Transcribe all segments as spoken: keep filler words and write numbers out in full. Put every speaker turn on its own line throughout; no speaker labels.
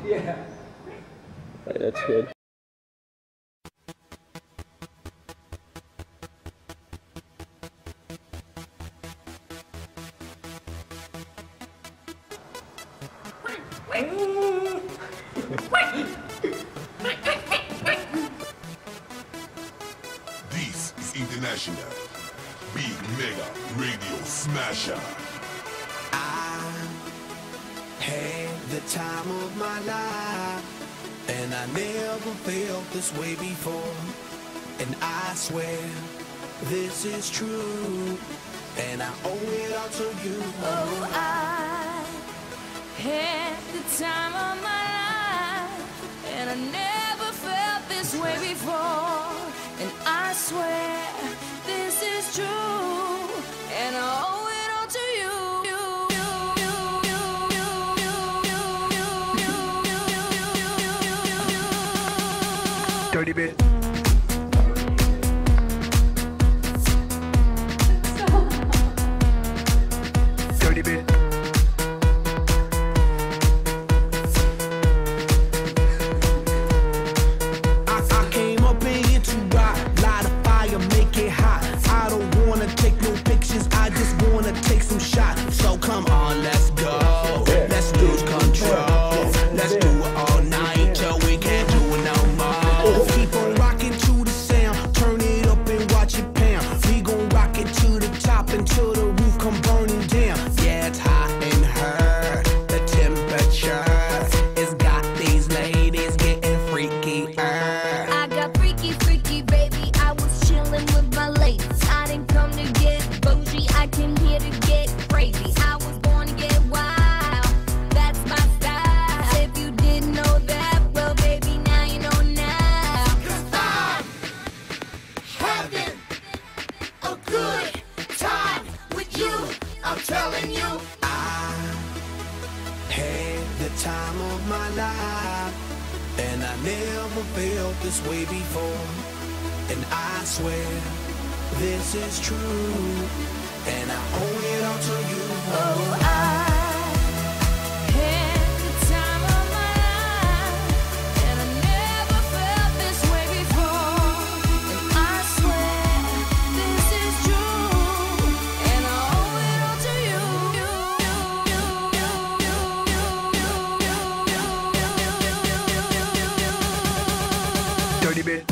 Yeah.
Right, that's good.
This is International Big Mega Radio Smasher.
I had the time of my life, and I never felt this way before. And I swear this is true, and I owe it all to you.
Oh, I had the time of my life, and I never felt this way before. And I swear this is true, and I owe it all to you.
Dirty bit. Dirty bit.
I, I came up in here to rock, light a fire, make it hot. I don't wanna take no pictures, I just wanna take some shots. So come on, let's go. Let's lose control. Let's do it all night till we can't do it no more. Keep on rocking to the sound, turn it up and watch it pound. We gon' rock it to the top until the roof come burning down. Yeah, it's hot in her. The temperature has got these ladies getting freaky.
I got freaky, freaky, baby. I was chillin' with my ladies. I didn't come to get bougie, I came here to get crazy. I was born to get wild, that's my style. If you didn't know that, well, baby, now you know now. 'Cause I'm having a good time with you, I'm telling you.
I had the time of my life, and I never felt this way before. And I swear this is true, and I owe it all to you.
Oh, I had the time of my life, and I never felt this way before. And I swear this is true, and I owe it all to you.
Dirty bit.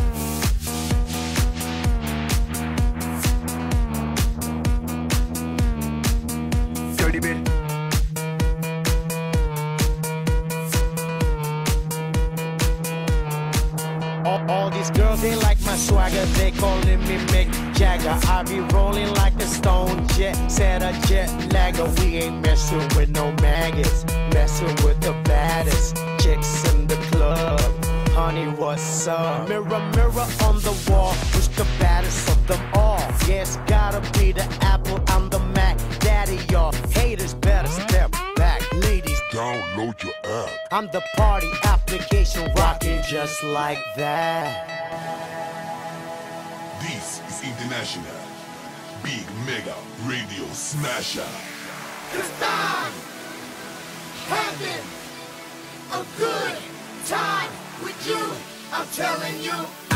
Dirty bit.
All, all these girls, they like my swagger, they calling me Mick Jagger. I be rolling like a stone jet, set a jet lagger. We ain't messing with no maggots, messing with the baddest chicks in the club. Honey, what's up? Mirror, mirror on the wall, who's the baddest of them all? Yeah, it's gotta be the Apple, I'm the Mac. Daddy, y'all haters better step back. Ladies,
Download your app.
I'm the party application rocking just like that.
This is International Big Mega Radio Smasher.
'Cause I'm having a good time with you, I'm telling you.